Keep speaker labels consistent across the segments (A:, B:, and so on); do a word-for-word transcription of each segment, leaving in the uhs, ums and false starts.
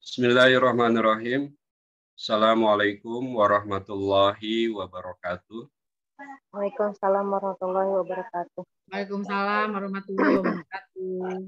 A: Bismillahirrahmanirrahim. Assalamualaikum warahmatullahi wabarakatuh.
B: Waalaikumsalam warahmatullahi wabarakatuh.
C: Waalaikumsalam warahmatullahi wabarakatuh.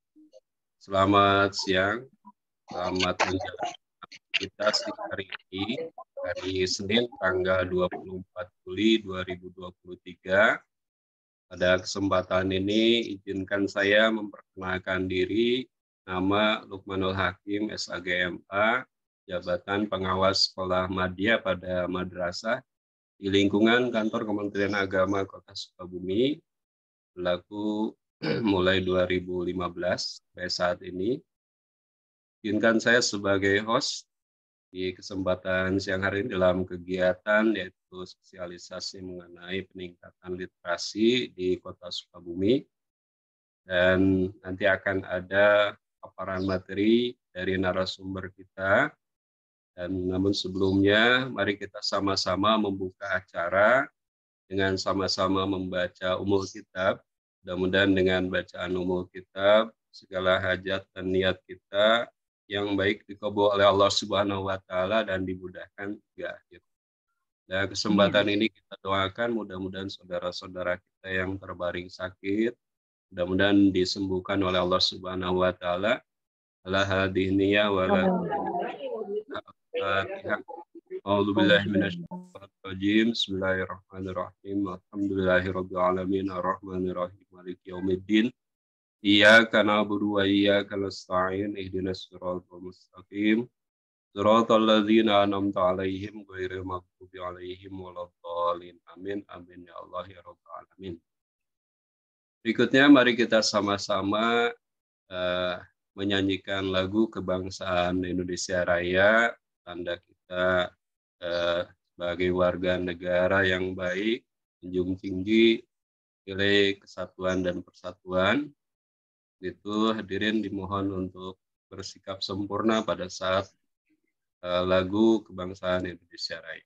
A: Selamat siang. Selamat menjalankan aktivitas di hari ini, hari Senin tanggal dua puluh empat Juli dua ribu dua puluh tiga. Pada kesempatan ini izinkan saya memperkenalkan diri. Nama Lukmanul Hakim, S A G M A, Jabatan Pengawas Sekolah Madya pada Madrasah di lingkungan Kantor Kementerian Agama Kota Sukabumi, berlaku mulai dua ribu lima belas sampai saat ini. Izinkan saya sebagai host di kesempatan siang hari ini dalam kegiatan yaitu sosialisasi mengenai peningkatan literasi di Kota Sukabumi. Dan nanti akan ada paparan materi dari narasumber kita. Dan namun sebelumnya, mari kita sama-sama membuka acara dengan sama-sama membaca umul kitab. Mudah-mudahan dengan bacaan umul kitab, segala hajat dan niat kita yang baik dikabul oleh Allah Subhanahu wa Ta'ala dan dimudahkan hingga akhir. Dan kesempatan ini kita doakan mudah-mudahan saudara-saudara kita yang terbaring sakit, mudah-mudahan disembuhkan oleh Allah Subhanahu wa Ta'ala. Ala hadhihi wa la Al-Fatihah. A'udzubillahi minasyaitonir rajim. Bismillahirrahmanirrahim. Alhamdulillahirabbil alamin arrahmanirrahim maliki yaumiddin. Iyyaka na'budu wa iyyaka nasta'in. Ihdinas siratal mustaqim. Siratal ladzina an'amta 'alaihim ghairil maghdubi 'alaihim waladdallin. Amin. Amin ya Allah ya rabbal alamin. Berikutnya mari kita sama-sama uh, menyanyikan lagu kebangsaan Indonesia Raya, tanda kita uh, sebagai warga negara yang baik, menjunjung tinggi nilai kesatuan dan persatuan. Itu hadirin dimohon untuk bersikap sempurna pada saat uh, lagu kebangsaan Indonesia Raya.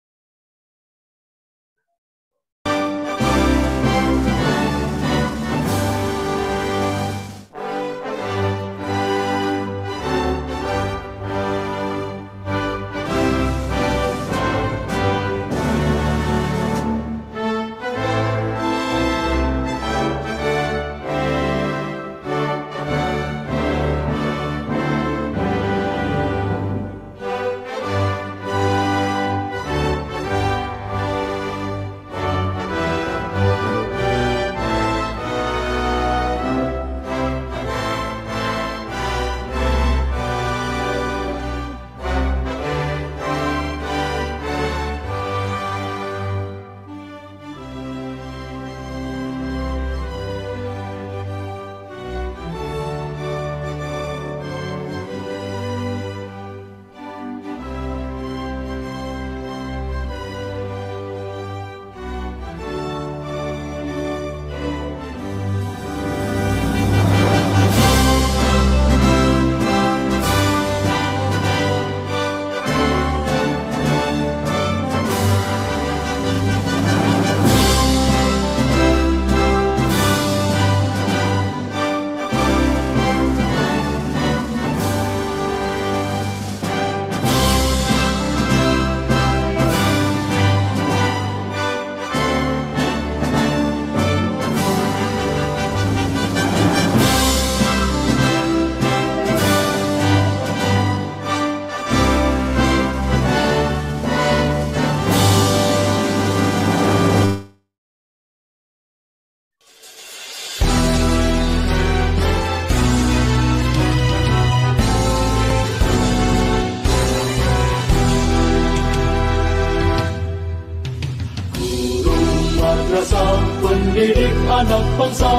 D: Pendidik anak bangsa,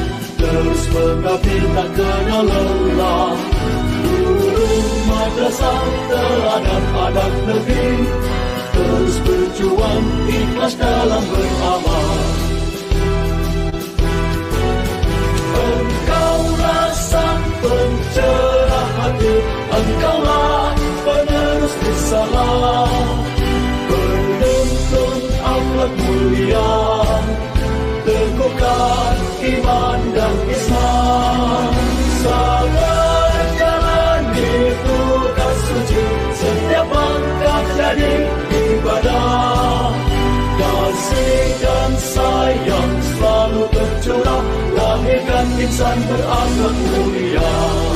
D: terus mengabdi tak kenal lelah. Guru madrasah teladan anak negeri, terus berjuang ikhlas dalam beramal. Engkaulah sang pencerah hati, engkaulah penerus risalah, penuntun akhlak mulia, teguhkan iman dan Islam. Sabar jalan itu Lahirkan insan berakhlak mulia.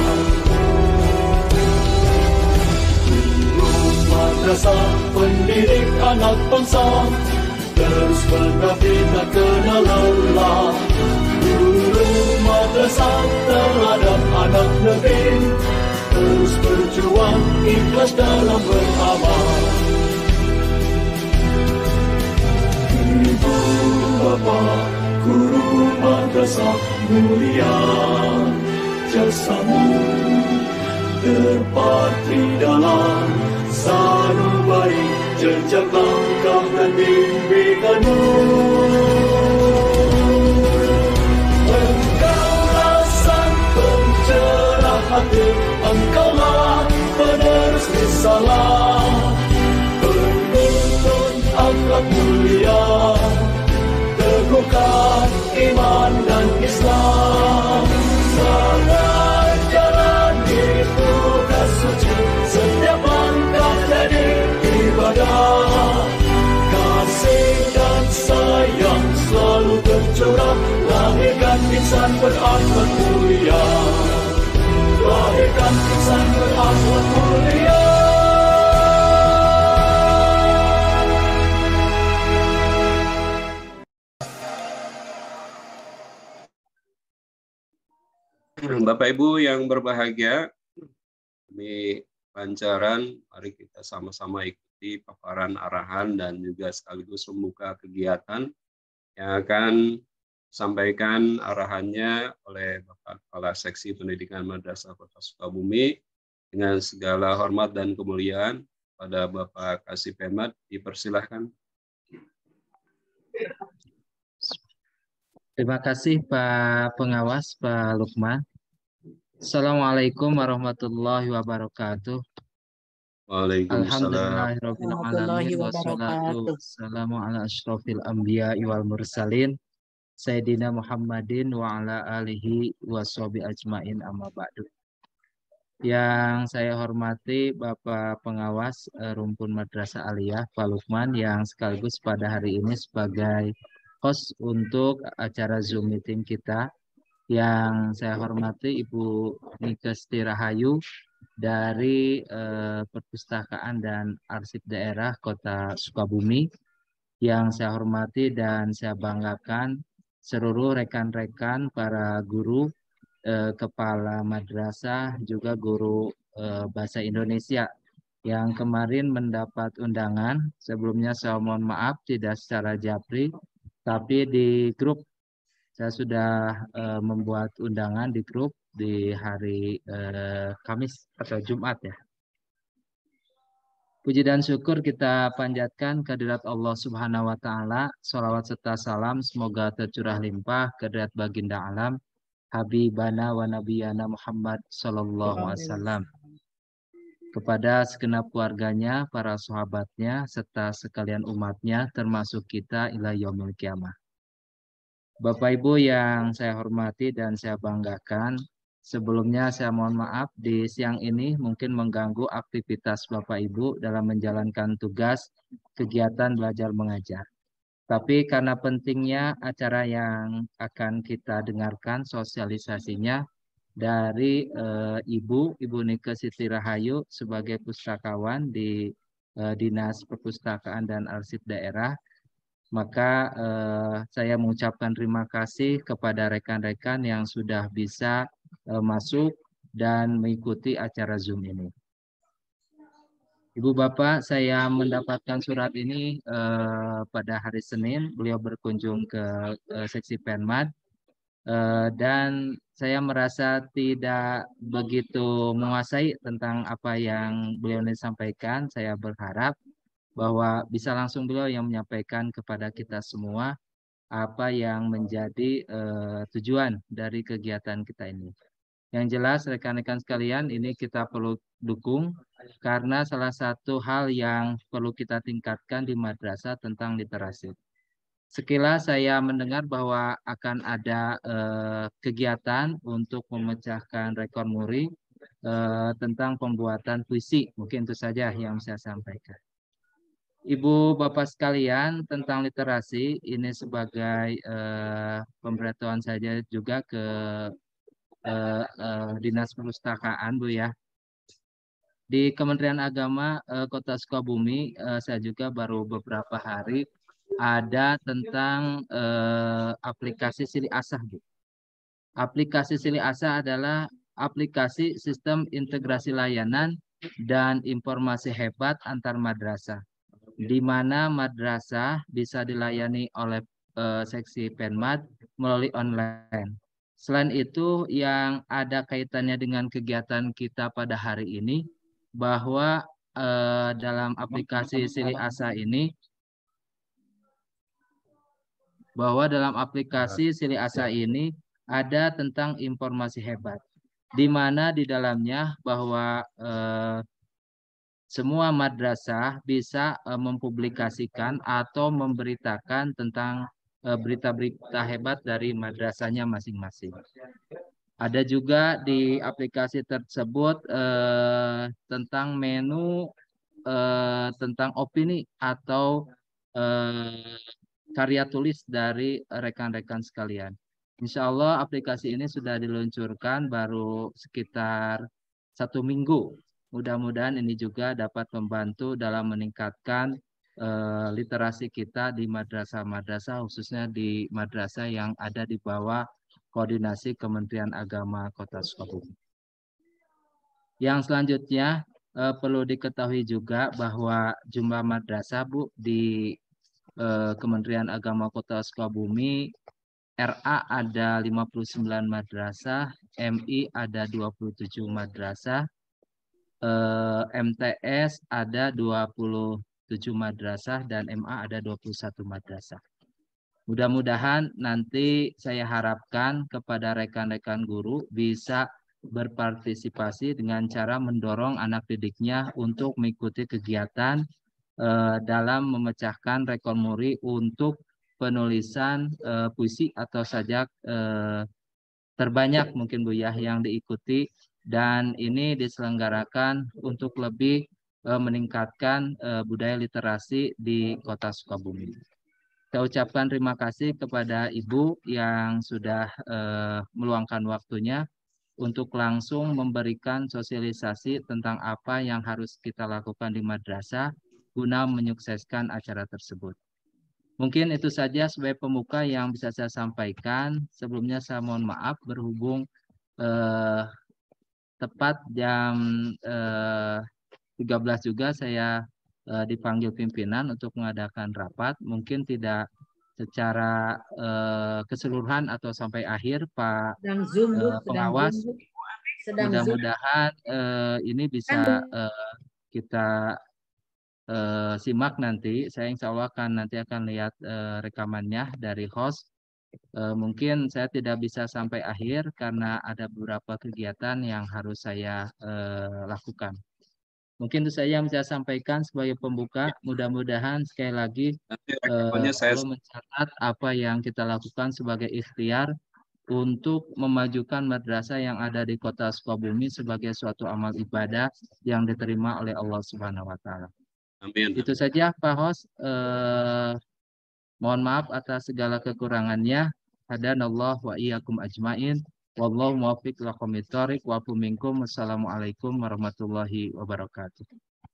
D: Guru madrasah pendidik anak bangsa, terus mengabdi tak kenal lelah. Guru madrasah teladan anak negeri, terus berjuang ikhlas dalam beramal. Ibu bapa guru madrasah mulia, jasamu terpatri dalam sanubari jejak langkah dan bimbinganmu. Engkaulah sang pencerah hati, engkaulah penerus risalah, penuntun akhlak mulia, teguhkan iman dan Islam. Sangat jalani tugas suci, setiap langkah jadi ibadah. Kasih dan sayang selalu tercurah, lahirkan insan berakhlak mulia. Lahirkan insan berakhlak mulia.
A: Bapak Ibu yang berbahagia, ini pancaran, mari kita sama-sama ikuti paparan arahan dan juga sekaligus membuka kegiatan yang akan disampaikan arahannya oleh Bapak Kepala Seksi Pendidikan Madrasah Kota Sukabumi. Dengan segala hormat dan kemuliaan pada Bapak Kasih Penmat, dipersilahkan.
E: Terima kasih Pak Pengawas, Pak Lukman. Assalamualaikum warahmatullahi wabarakatuh.
A: Waalaikumsalam.
E: Alhamdulillahirrahmanirrahim. Wassalatu wassalamu ala asyrafil anbiya wal mursalin Sayyidina Muhammadin wa ala alihi wa sahbihi ajmain amma ba'du. Yang saya hormati Bapak Pengawas eh, Rumpun Madrasah Aliyah Pak Lukman, yang sekaligus pada hari ini sebagai host untuk acara Zoom meeting kita. Yang saya hormati Ibu Nike Rahayu dari eh, Perpustakaan dan Arsip Daerah Kota Sukabumi. Yang saya hormati dan saya banggakan seluruh rekan-rekan para guru, eh, kepala madrasah, juga guru eh, bahasa Indonesia yang kemarin mendapat undangan. Sebelumnya saya mohon maaf tidak secara japri, tapi di grup saya sudah uh, membuat undangan di grup di hari uh, Kamis atau Jumat ya. Puji dan syukur kita panjatkan kehadirat Allah Subhanahu wa taala. Shalawat serta salam semoga tercurah limpah kehadirat baginda alam Habibana wa Nabiyana Muhammad sallallahu alaihi wasallam, kepada segenap keluarganya, para sahabatnya, serta sekalian umatnya, termasuk kita ila yaumil qiyamah. Bapak Ibu yang saya hormati dan saya banggakan, sebelumnya saya mohon maaf di siang ini mungkin mengganggu aktivitas Bapak Ibu dalam menjalankan tugas kegiatan belajar mengajar. Tapi karena pentingnya acara yang akan kita dengarkan sosialisasinya dari e, Ibu, Ibu Nike Siti Rahayu sebagai pustakawan di e, Dinas Perpustakaan dan Arsip Daerah, maka eh, saya mengucapkan terima kasih kepada rekan-rekan yang sudah bisa eh, masuk dan mengikuti acara Zoom ini. Ibu Bapak, saya mendapatkan surat ini eh, pada hari Senin. Beliau berkunjung ke eh, seksi Penmat eh, dan saya merasa tidak begitu menguasai tentang apa yang beliau sampaikan. Saya berharap bahwa bisa langsung beliau yang menyampaikan kepada kita semua apa yang menjadi uh, tujuan dari kegiatan kita ini. Yang jelas rekan-rekan sekalian, ini kita perlu dukung karena salah satu hal yang perlu kita tingkatkan di madrasah tentang literasi. Sekilas saya mendengar bahwa akan ada uh, kegiatan untuk memecahkan rekor muri uh, tentang pembuatan puisi. Mungkin itu saja yang saya sampaikan. Ibu Bapak sekalian, tentang literasi ini sebagai eh, pemberitahuan saja juga ke eh, eh, Dinas Perpustakaan Bu ya. Di Kementerian Agama eh, Kota Sukabumi eh, saya juga baru beberapa hari ada tentang eh, aplikasi Sili Asah Bu. Aplikasi Sili Asah adalah aplikasi sistem integrasi layanan dan informasi hebat antar madrasah, di mana madrasah bisa dilayani oleh eh, seksi Penmad melalui online. Selain itu, yang ada kaitannya dengan kegiatan kita pada hari ini, bahwa eh, dalam aplikasi Sili Asah ini, bahwa dalam aplikasi Sili Asah ini ada tentang informasi hebat, di mana di dalamnya bahwa eh, semua madrasah bisa uh, mempublikasikan atau memberitakan tentang berita-berita uh, hebat dari madrasahnya masing-masing. Ada juga di aplikasi tersebut uh, tentang menu, uh, tentang opini atau uh, karya tulis dari rekan-rekan sekalian. Insya Allah aplikasi ini sudah diluncurkan baru sekitar satu minggu. Mudah-mudahan ini juga dapat membantu dalam meningkatkan eh, literasi kita di madrasah-madrasah, khususnya di madrasah yang ada di bawah koordinasi Kementerian Agama Kota Sukabumi. Yang selanjutnya eh, perlu diketahui juga bahwa jumlah madrasah Bu di eh, Kementerian Agama Kota Sukabumi, R A ada lima puluh sembilan madrasah, M I ada dua puluh tujuh madrasah, M T S ada dua puluh tujuh madrasah, dan M A ada dua puluh satu madrasah. Mudah-mudahan nanti saya harapkan kepada rekan-rekan guru bisa berpartisipasi dengan cara mendorong anak didiknya untuk mengikuti kegiatan eh, dalam memecahkan rekor muri untuk penulisan eh, puisi atau sajak eh, terbanyak mungkin Bu ya yang diikuti, dan ini diselenggarakan untuk lebih uh, meningkatkan uh, budaya literasi di Kota Sukabumi. Saya ucapkan terima kasih kepada Ibu yang sudah uh, meluangkan waktunya untuk langsung memberikan sosialisasi tentang apa yang harus kita lakukan di madrasah guna menyukseskan acara tersebut. Mungkin itu saja sebagai pembuka yang bisa saya sampaikan. Sebelumnya saya mohon maaf berhubung eh, tepat jam eh, tiga belas juga saya eh, dipanggil pimpinan untuk mengadakan rapat. Mungkin tidak secara eh, keseluruhan atau sampai akhir Pak
C: Sedang Zoom, Bu.
E: eh, pengawas. Mudah-mudahan eh, ini bisa eh, kita Uh, simak nanti. Saya insya Allah akan nanti akan lihat uh, rekamannya dari host. Uh, mungkin saya tidak bisa sampai akhir karena ada beberapa kegiatan yang harus saya uh, lakukan. Mungkin itu saja yang saya sampaikan sebagai pembuka. Mudah-mudahan sekali lagi uh, Allah mencatat apa yang kita lakukan sebagai ikhtiar untuk memajukan madrasah yang ada di Kota Sukabumi sebagai suatu amal ibadah yang diterima oleh Allah Subhanahu wa taala. Amin. Itu saja Pak Host. Eh, mohon maaf atas segala kekurangannya. Hadanallah wa iyyakum ajmain. Wallahu muwaffiq liqomit thoriq wa minkum. Wassalamualaikum warahmatullahi wabarakatuh.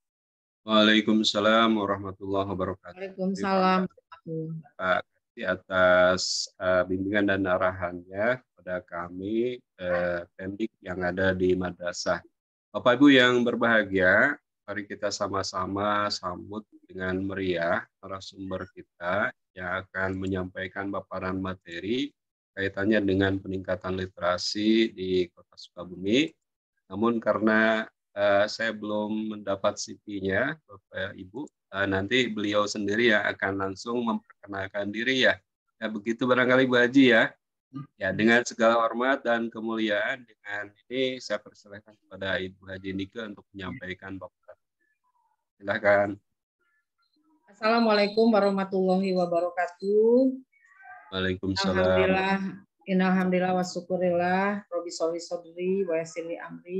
A: Waalaikumsalam warahmatullahi wabarakatuh.
C: Waalaikumsalam.
A: Pak Kasih atas uh, bimbingan dan arahannya kepada kami uh, pendik yang ada di madrasah. Bapak Ibu yang berbahagia, mari kita sama-sama sambut dengan meriah narasumber kita yang akan menyampaikan paparan materi kaitannya dengan peningkatan literasi di Kota Sukabumi. Namun karena uh, saya belum mendapat C V-nya, Bapak Ibu, uh, nanti beliau sendiri yang akan langsung memperkenalkan diri ya. Ya begitu barangkali Bu Haji ya. Ya, dengan segala hormat dan kemuliaan, dengan ini saya persilahkan kepada Ibu Haji Nike untuk menyampaikan paparan. Silakan.
C: Assalamualaikum warahmatullahi wabarakatuh.
A: Waalaikumsalam.
C: Alhamdulillah, innalhamdulillah wa syukurillah, Robi sholli sodri wa yassirli amri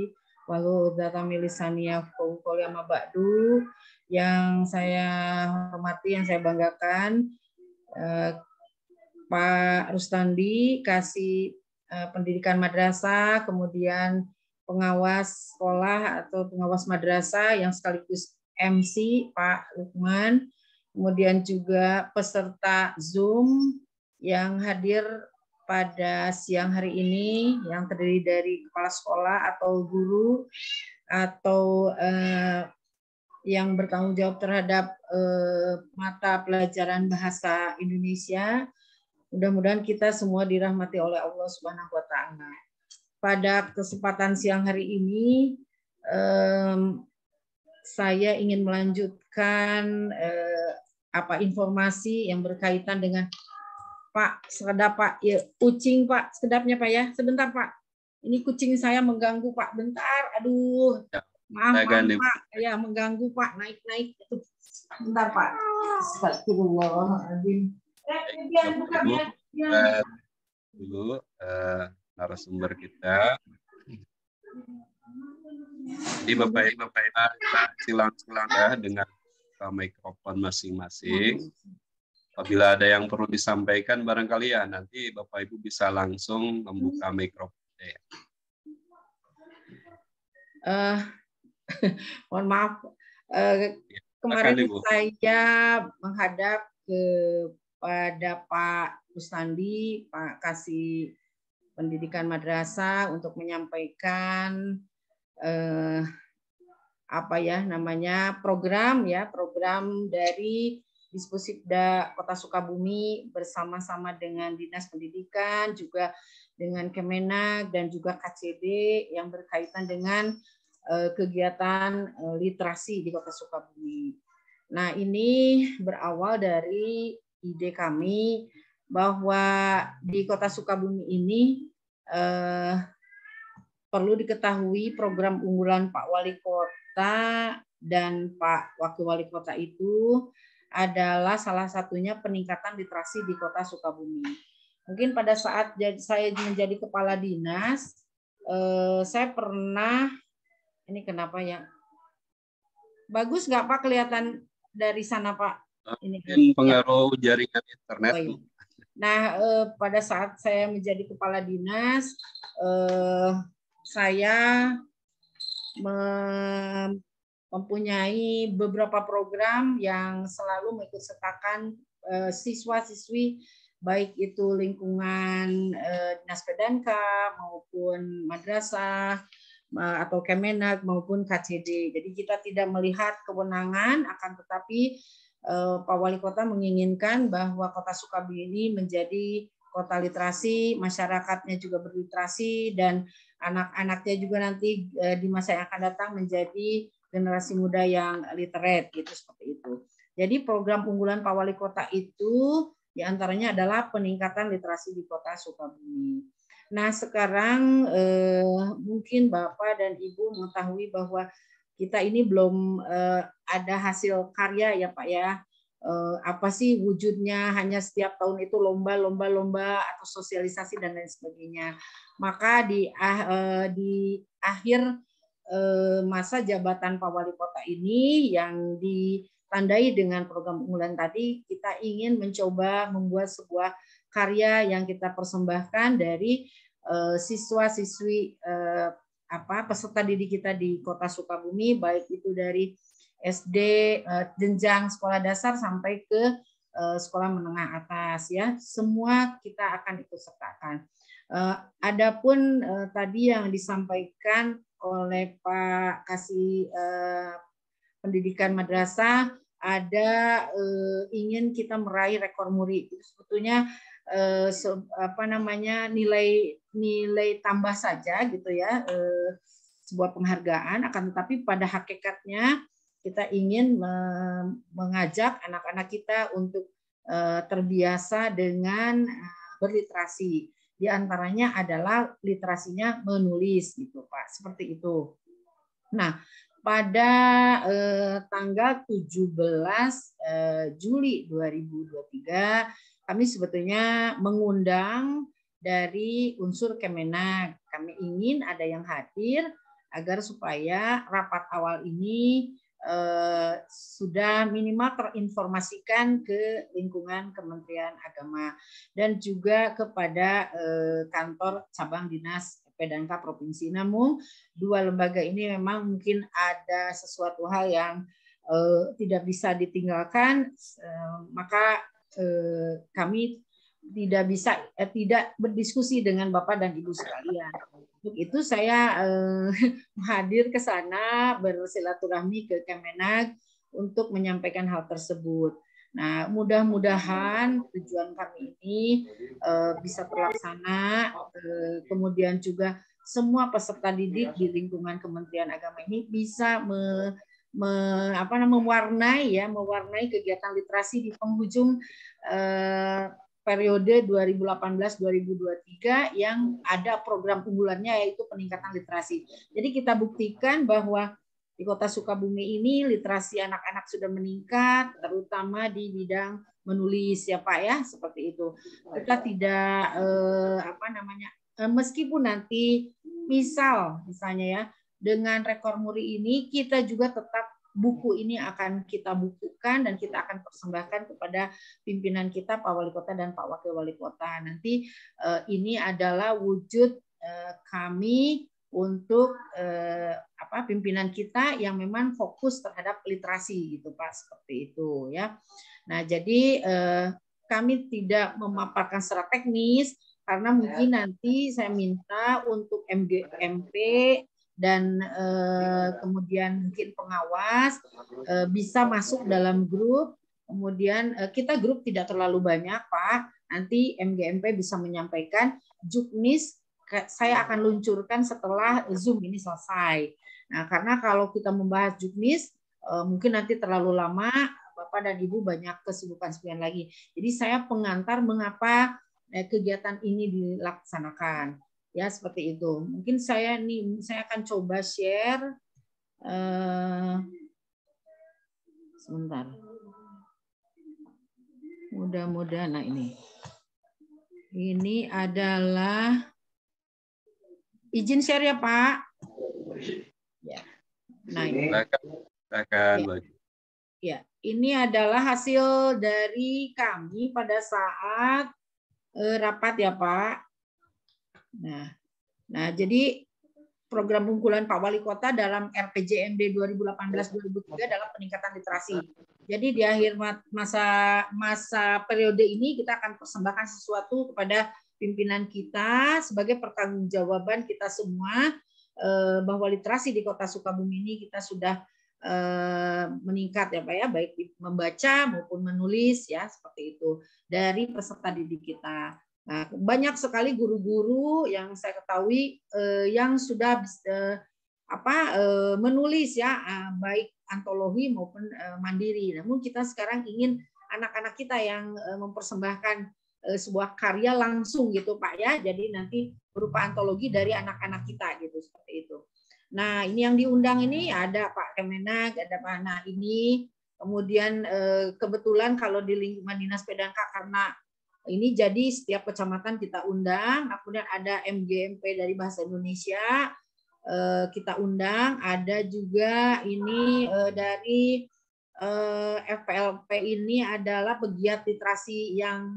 C: walau data milisania fungkol yang ba'du, yang saya hormati, yang saya banggakan, eh, Pak Rustandi, kasih eh, pendidikan madrasah, kemudian pengawas sekolah atau pengawas madrasah yang sekaligus M C Pak Lukman, kemudian juga peserta Zoom yang hadir pada siang hari ini yang terdiri dari kepala sekolah atau guru atau eh, yang bertanggung jawab terhadap eh, mata pelajaran bahasa Indonesia. Mudah-mudahan kita semua dirahmati oleh Allah Subhanahu wa taala. Pada kesempatan siang hari ini eh, saya ingin melanjutkan eh, apa informasi yang berkaitan dengan Pak, sekedap Pak, ya, kucing Pak, sekedapnya Pak ya, sebentar Pak. Ini kucing saya mengganggu Pak, bentar, aduh, maaf, maaf Pak, ya mengganggu Pak, naik-naik, bentar Pak. Astagfirullahaladzim.
A: Dulu uh, narasumber kita. Jadi Bapak Ibu, Bapak Ibu silang-silang ya dengan mikrofon masing-masing. Apabila ada yang perlu disampaikan barangkali ya nanti Bapak Ibu bisa langsung membuka mikrofonnya.
C: Uh, mohon maaf, uh,
A: ya,
C: kemarin
A: Ibu.
C: saya menghadap kepada Pak Rustandi, Pak Kasih Pendidikan Madrasah untuk menyampaikan uh, apa ya namanya program ya program dari Disposibda Kota Sukabumi bersama-sama dengan Dinas Pendidikan, juga dengan Kemenag dan juga K C D yang berkaitan dengan uh, kegiatan uh, literasi di Kota Sukabumi. Nah, ini berawal dari ide kami bahwa di Kota Sukabumi ini uh, perlu diketahui program unggulan Pak Wali Kota dan Pak Wakil Wali Kota itu adalah salah satunya peningkatan literasi di Kota Sukabumi. Mungkin pada saat saya menjadi kepala dinas, eh, saya pernah, ini kenapa ya? Bagus nggak Pak kelihatan dari sana Pak? Ini
A: pengaruh jaringan internet.
C: Oh, iya. Nah, eh, pada saat saya menjadi kepala dinas, eh, saya mem mempunyai beberapa program yang selalu mengikut sertakan uh, siswa-siswi baik itu lingkungan uh, Dinas P D N K maupun madrasah uh, atau Kemenag maupun K C D. Jadi kita tidak melihat kewenangan, akan tetapi uh, Pak Wali Kota menginginkan bahwa Kota Sukabumi ini menjadi kota literasi, masyarakatnya juga berliterasi, dan anak-anaknya juga nanti uh, di masa yang akan datang menjadi generasi muda yang literate gitu, seperti itu. Jadi program unggulan Pak Wali Kota itu diantaranya adalah peningkatan literasi di Kota Sukabumi. Nah sekarang eh, mungkin Bapak dan Ibu mengetahui bahwa kita ini belum eh, ada hasil karya ya Pak ya. Eh, apa sih wujudnya, hanya setiap tahun itu lomba-lomba-lomba atau sosialisasi dan lain sebagainya. Maka di, eh, di akhir masa jabatan Pak Wali Kota ini yang ditandai dengan program unggulan tadi, kita ingin mencoba membuat sebuah karya yang kita persembahkan dari uh, siswa-siswi uh, apa peserta didik kita di Kota Sukabumi, baik itu dari S D uh, jenjang sekolah dasar sampai ke uh, sekolah menengah atas ya, semua kita akan ikut sertakan. Uh, adapun uh, tadi yang disampaikan oleh Pak Kasih eh, Pendidikan Madrasah, ada eh, ingin kita meraih rekor muri. Itu sebetulnya eh, se, apa namanya nilai nilai tambah saja gitu ya, eh, sebuah penghargaan. Akan tetapi pada hakikatnya kita ingin me, mengajak anak-anak kita untuk eh, terbiasa dengan eh, berliterasi. Di antaranya adalah literasinya menulis gitu Pak, seperti itu. Nah, pada eh, tanggal tujuh belas eh, Juli dua ribu dua puluh tiga kami sebetulnya mengundang dari unsur Kemenag. Kami ingin ada yang hadir agar supaya rapat awal ini eh, sudah minimal terinformasikan ke lingkungan Kementerian Agama dan juga kepada eh, kantor cabang dinas P D N K Provinsi. Namun dua lembaga ini memang mungkin ada sesuatu hal yang eh, tidak bisa ditinggalkan, eh, maka eh, kami tidak bisa eh, tidak berdiskusi dengan Bapak dan Ibu sekalian. Untuk itu saya eh, hadir ke sana bersilaturahmi ke Kemenag untuk menyampaikan hal tersebut. Nah, mudah-mudahan tujuan kami ini eh, bisa terlaksana. Eh, kemudian juga semua peserta didik di lingkungan Kementerian Agama ini bisa me, me, apa namanya, mewarnai ya, mewarnai kegiatan literasi di penghujung eh, periode dua ribu delapan belas dua ribu dua puluh tiga yang ada program unggulannya yaitu peningkatan literasi. Jadi kita buktikan bahwa di Kota Sukabumi ini literasi anak-anak sudah meningkat, terutama di bidang menulis ya Pak ya, seperti itu. Kita tidak eh, apa namanya, eh, meskipun nanti misal misalnya ya dengan rekor muri ini kita juga tetap buku ini akan kita bukukan dan kita akan persembahkan kepada pimpinan kita Pak Wali Kota dan Pak Wakil Wali Kota. Nanti eh, ini adalah wujud eh, kami untuk eh, apa pimpinan kita yang memang fokus terhadap literasi gitu Pak, seperti itu ya. Nah, jadi eh, kami tidak memaparkan secara teknis karena mungkin nanti saya minta untuk M G M P dan eh, kemudian mungkin pengawas eh, bisa masuk dalam grup. Kemudian eh, kita grup tidak terlalu banyak Pak. Nanti M G M P bisa menyampaikan, Juknis saya akan luncurkan setelah Zoom ini selesai. Nah, karena kalau kita membahas Juknis eh, mungkin nanti terlalu lama, Bapak dan Ibu banyak kesibukan sekian lagi. Jadi saya pengantar mengapa eh, kegiatan ini dilaksanakan. Ya, seperti itu. Mungkin saya nih saya akan coba share uh, sebentar. Mudah-mudahan nah ini. Ini adalah izin share ya, Pak. Ya. Nah, ini.
A: Silakan,
C: ya. Ya, ini adalah hasil dari kami pada saat uh, rapat ya, Pak. Nah, nah jadi program unggulan Pak Wali Kota dalam R P J M D dua ribu delapan belas dua ribu tiga adalah peningkatan literasi. Jadi di akhir masa masa periode ini kita akan persembahkan sesuatu kepada pimpinan kita sebagai pertanggungjawaban kita semua eh, bahwa literasi di Kota Sukabumi ini kita sudah eh, meningkat ya Pak ya, baik membaca maupun menulis ya, seperti itu dari peserta didik kita. Nah, banyak sekali guru-guru yang saya ketahui eh, yang sudah eh, apa eh, menulis ya, eh, baik antologi maupun eh, mandiri. Namun kita sekarang ingin anak-anak kita yang eh, mempersembahkan eh, sebuah karya langsung gitu Pak ya. Jadi nanti berupa antologi dari anak-anak kita gitu, seperti itu. Nah, ini yang diundang ini ada Pak Kemenag, ada Pak Nah ini. Kemudian eh, kebetulan kalau di lingkungan Dinas P D N K karena ini jadi setiap kecamatan kita undang, kemudian ada M G M P dari Bahasa Indonesia kita undang, ada juga ini dari F P L P ini adalah pegiat literasi yang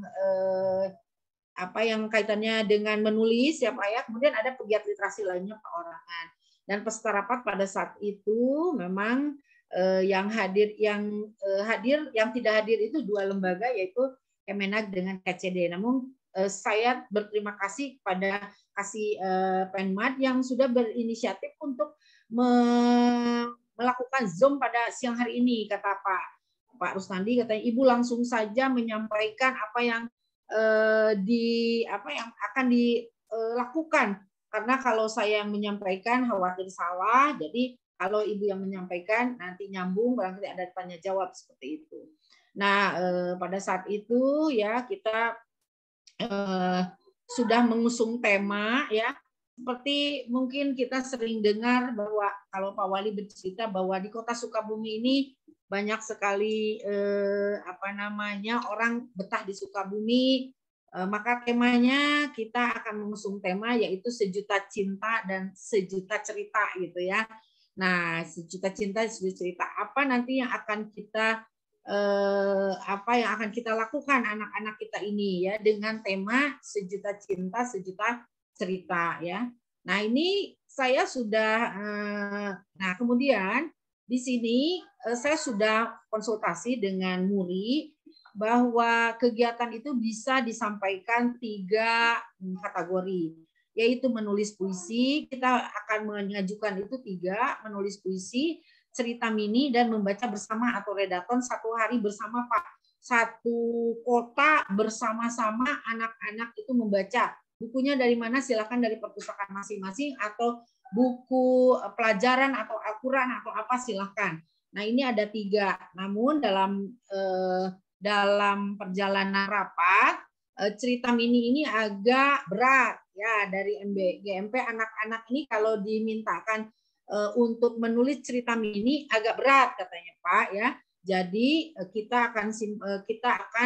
C: apa yang kaitannya dengan menulis ya Pak ya, kemudian ada pegiat literasi lainnya perorangan. Dan peserta rapat pada saat itu memang yang hadir yang hadir yang tidak hadir itu dua lembaga yaitu Kemenag dengan K C D. Namun eh, saya berterima kasih kepada Kasih eh, Penmat yang sudah berinisiatif untuk me melakukan Zoom pada siang hari ini, kata Pak Pak Rusnandi, katanya Ibu langsung saja menyampaikan apa yang eh, di apa yang akan dilakukan karena kalau saya yang menyampaikan khawatir salah, jadi kalau Ibu yang menyampaikan nanti nyambung barangkali ada tanya jawab seperti itu. Nah, eh, pada saat itu ya kita eh, sudah mengusung tema ya, seperti mungkin kita sering dengar bahwa kalau Pak Wali bercerita bahwa di Kota Sukabumi ini banyak sekali eh, apa namanya orang betah di Sukabumi, Uh, maka temanya kita akan mengusung tema yaitu sejuta cinta dan sejuta cerita gitu ya. Nah, sejuta cinta, sejuta cerita apa nanti yang akan kita uh, apa yang akan kita lakukan anak-anak kita ini ya dengan tema sejuta cinta, sejuta cerita ya. Nah, ini saya sudah uh, nah kemudian di sini uh, saya sudah konsultasi dengan Muri bahwa kegiatan itu bisa disampaikan tiga kategori, yaitu menulis puisi, kita akan mengajukan itu tiga, menulis puisi, cerita mini, dan membaca bersama atau redaton satu hari bersama Pak. Satu kota bersama-sama anak-anak itu membaca. Bukunya dari mana? Silakan dari perpustakaan masing-masing atau buku pelajaran atau Al-Quran atau apa silakan. Nah ini ada tiga, namun dalam eh, dalam perjalanan rapat cerita mini ini agak berat ya dari G M P anak-anak ini kalau dimintakan untuk menulis cerita mini agak berat katanya Pak ya. Jadi kita akan kita akan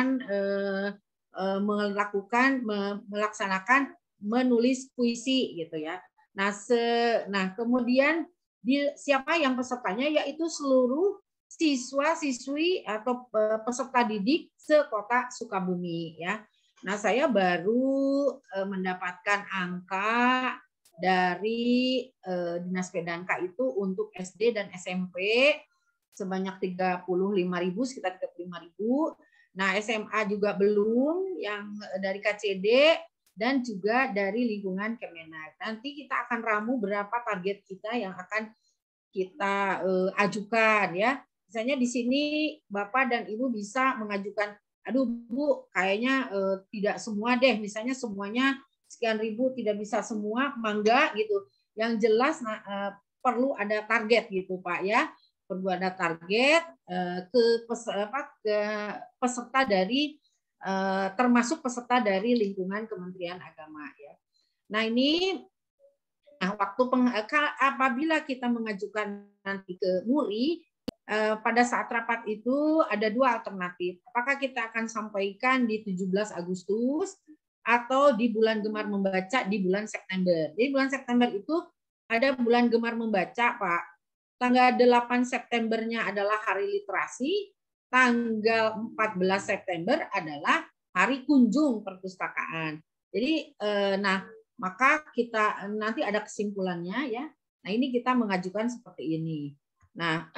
C: melakukan melaksanakan menulis puisi gitu ya. Nah, se, nah kemudian di, siapa yang pesertanya yaitu seluruh siswa-siswi atau peserta didik sekota Sukabumi ya. Nah, saya baru mendapatkan angka dari Dinas Pedanka itu untuk S D dan S M P sebanyak tiga puluh lima ribu, sekitar tiga puluh lima ribu. Nah, S M A juga belum yang dari K C D dan juga dari lingkungan Kemenak. Nanti kita akan ramu berapa target kita yang akan kita ajukan ya. Misalnya di sini Bapak dan Ibu bisa mengajukan, aduh Bu, kayaknya eh, tidak semua deh, misalnya semuanya sekian ribu tidak bisa semua, mangga gitu. Yang jelas nah, eh, perlu ada target gitu Pak ya, perlu ada target eh, ke, pes, apa, ke peserta dari eh, termasuk peserta dari lingkungan Kementerian Agama ya. Nah ini, nah waktu peng, apabila kita mengajukan nanti ke Muri, pada saat rapat itu ada dua alternatif. Apakah kita akan sampaikan di tujuh belas Agustus atau di bulan Gemar Membaca di bulan September. Jadi bulan September itu ada bulan Gemar Membaca, Pak. Tanggal delapan Septembernya adalah Hari Literasi, tanggal empat belas September adalah Hari Kunjung Perpustakaan. Jadi nah, maka kita nanti ada kesimpulannya ya. Nah, ini kita mengajukan seperti ini. Nah,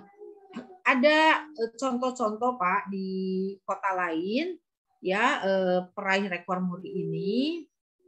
C: ada contoh-contoh Pak di kota lain ya peraih rekor Muri ini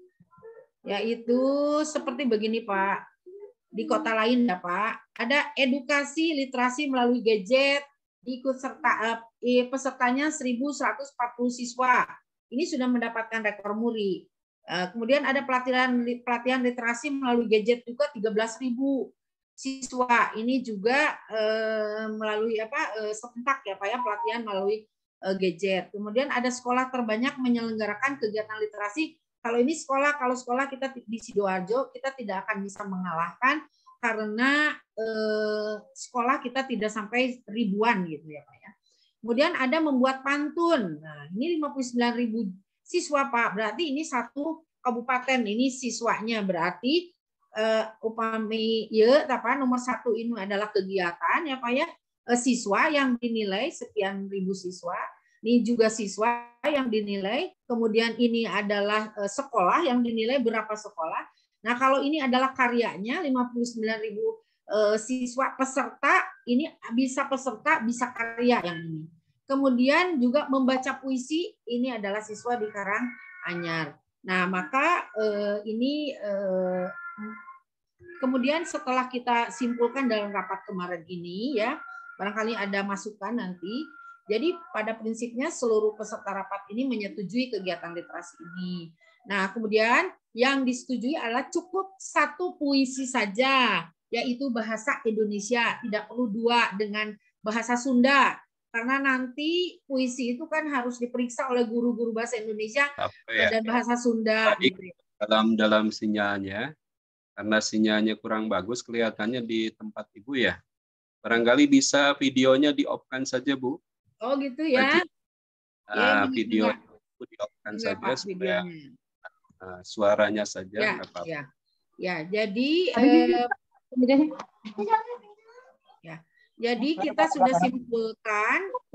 C: yaitu seperti begini Pak. Di kota lain ya Pak, ada edukasi literasi melalui gadget, ikut serta eh, pesertanya seribu seratus empat puluh siswa. Ini sudah mendapatkan rekor Muri. Kemudian ada pelatihan pelatihan literasi melalui gadget juga tiga belas ribu siswa. Ini juga eh, melalui apa eh, serentak ya Pak ya, pelatihan melalui eh, gadget. Kemudian ada sekolah terbanyak menyelenggarakan kegiatan literasi. Kalau ini sekolah, kalau sekolah kita di Sidoarjo kita tidak akan bisa mengalahkan karena eh, sekolah kita tidak sampai ribuan gitu ya Pak ya. Kemudian ada membuat pantun. Nah, ini lima puluh sembilan ribu siswa Pak. Berarti ini satu kabupaten ini siswanya, berarti Uh, upami ya apa nomor satu ini adalah kegiatan ya Pak ya, uh, siswa yang dinilai sekian ribu siswa, ini juga siswa yang dinilai, kemudian ini adalah uh, sekolah yang dinilai berapa sekolah. Nah kalau ini adalah karyanya lima puluh sembilan ribu uh, siswa peserta, ini bisa peserta bisa karya yang ini. Kemudian juga membaca puisi, ini adalah siswa di Karanganyar. Nah maka uh, ini uh, kemudian setelah kita simpulkan dalam rapat kemarin ini ya, barangkali ada masukan nanti. Jadi pada prinsipnya seluruh peserta rapat ini menyetujui kegiatan literasi ini. Nah kemudian yang disetujui adalah cukup satu puisi saja, yaitu bahasa Indonesia, tidak perlu dua dengan bahasa Sunda. Karena nanti puisi itu kan harus diperiksa oleh guru-guru bahasa Indonesia ya, dan bahasa Sunda.
A: Gitu. Dalam dalam sinyalnya, karena sinyalnya kurang bagus kelihatannya di tempat Ibu ya. Barangkali bisa videonya di-off-kan saja Bu.
C: Oh gitu ya.
A: Bagi, uh, video itu di-off-kan
C: Enggak,
A: saja
C: Pak,
A: supaya
C: videonya.
A: uh, suaranya saja
C: Ya,
A: nggak apa-apa.
C: ya, ya. Jadi, eh, ya, jadi kita sudah simpulkan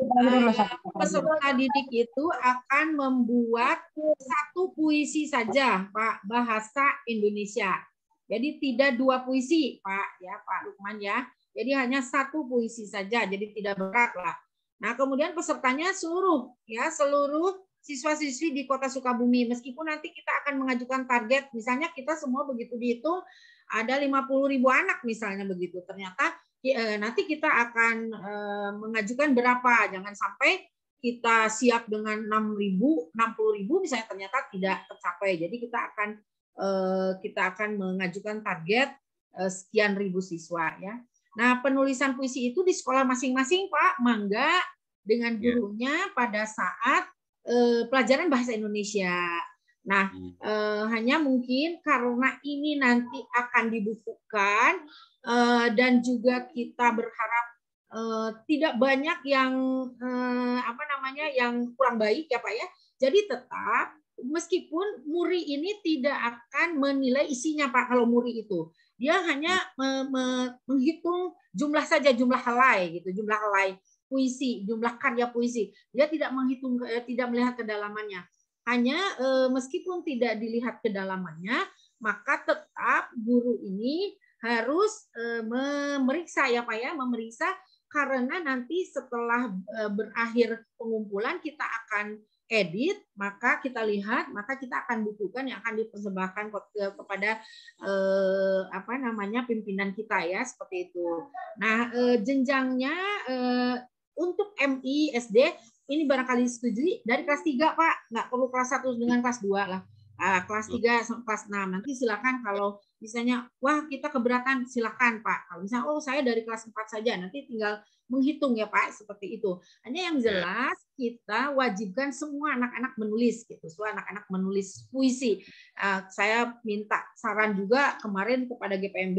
C: eh, peserta didik itu akan membuat satu puisi saja, Pak, bahasa Indonesia. Jadi tidak dua puisi, Pak, ya, Pak Lukman ya. Jadi hanya satu puisi saja, jadi tidak berat lah. Nah, kemudian pesertanya seluruh, ya, seluruh siswa-siswi di Kota Sukabumi. Meskipun nanti kita akan mengajukan target, misalnya kita semua begitu dihitung ada lima puluh ribu anak misalnya begitu. Ternyata eh, nanti kita akan eh, mengajukan berapa? Jangan sampai kita siap dengan enam ribu, enam puluh ribu misalnya ternyata tidak tercapai. Jadi kita akan eh, kita akan mengajukan target eh, sekian ribu siswa ya. Nah, penulisan puisi itu di sekolah masing-masing, Pak, mangga dengan gurunya pada saat eh, pelajaran bahasa Indonesia. Nah, eh, hanya mungkin karena ini nanti akan dibukukan eh, dan juga kita berharap eh, tidak banyak yang eh, apa namanya yang kurang baik ya, Pak ya. Jadi tetap meskipun muri ini tidak akan menilai isinya, Pak, kalau muri itu. Dia hanya me me menghitung jumlah saja, jumlah helai gitu, jumlah helai puisi, jumlah karya puisi. Dia tidak menghitung, tidak melihat kedalamannya. Hanya e, meskipun tidak dilihat kedalamannya, maka tetap guru ini harus e, memeriksa ya Pak ya, memeriksa karena nanti setelah e, berakhir pengumpulan kita akan edit, maka kita lihat, maka kita akan bukukan yang akan dipersembahkan ke, kepada eh, apa namanya pimpinan kita ya seperti itu. Nah eh, jenjangnya eh, untuk M I S D ini barangkali setujui dari kelas tiga Pak, nggak perlu kelas satu dengan kelas dua lah. Nah, kelas tiga sampai kelas enam nanti silakan kalau misalnya wah kita keberatan silakan Pak. Kalau misalnya oh saya dari kelas empat saja nanti tinggal menghitung ya Pak seperti itu. Hanya yang jelas kita wajibkan semua anak-anak menulis gitu. Semua anak-anak menulis puisi. Uh, saya minta saran juga kemarin kepada G P M B,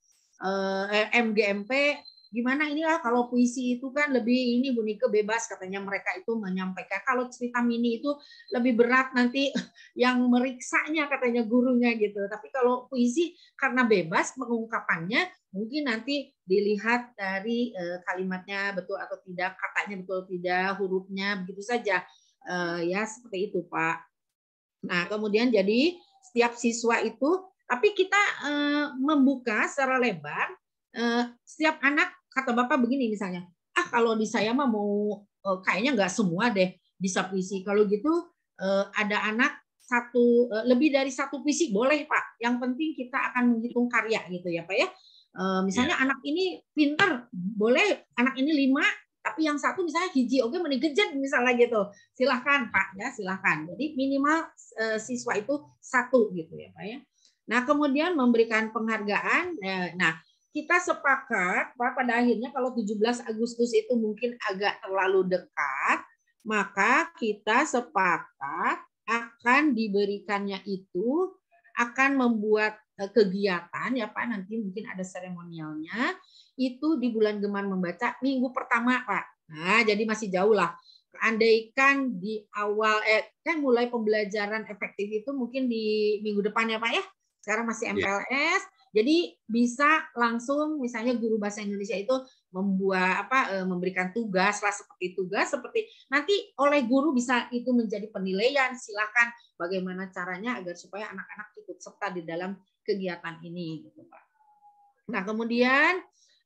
C: uh, M G M P gimana inilah kalau puisi itu kan lebih ini Bu Nike bebas katanya mereka itu menyampaikan. Kalau cerita mini itu lebih berat nanti yang meriksanya katanya gurunya gitu. Tapi kalau puisi karena bebas pengungkapannya mungkin nanti dilihat dari eh, kalimatnya betul atau tidak, katanya betul tidak, hurufnya begitu saja. Eh, ya seperti itu Pak. Nah kemudian jadi setiap siswa itu, tapi kita eh, membuka secara lebar. Eh, setiap anak kata Bapak begini misalnya, ah kalau di saya mah mau eh, kayaknya nggak semua deh bisa puisi. Kalau gitu eh, ada anak satu eh, lebih dari satu puisi boleh Pak. Yang penting kita akan menghitung karya gitu ya Pak ya. Eh, misalnya yeah. anak ini pintar, boleh anak ini lima, tapi yang satu misalnya hiji oke menigejet misalnya gitu. Silahkan Pak ya silahkan. Jadi minimal eh, siswa itu satu gitu ya Pak ya. Nah kemudian memberikan penghargaan. Eh, nah kita sepakat, Pak, pada akhirnya kalau tujuh belas Agustus itu mungkin agak terlalu dekat, maka kita sepakat akan diberikannya itu akan membuat kegiatan ya Pak, nanti mungkin ada seremonialnya itu di bulan Gemar Membaca minggu pertama Pak. Nah, jadi masih jauh lah. Andaikan di awal eh kan mulai pembelajaran efektif itu mungkin di minggu depan ya Pak ya. Sekarang masih M P L S. Yeah. Jadi bisa langsung misalnya guru bahasa Indonesia itu membuat apa memberikan tugas lah seperti tugas seperti nanti oleh guru bisa itu menjadi penilaian. Silakan bagaimana caranya agar supaya anak-anak ikut serta di dalam kegiatan ini gitu Pak. Nah, kemudian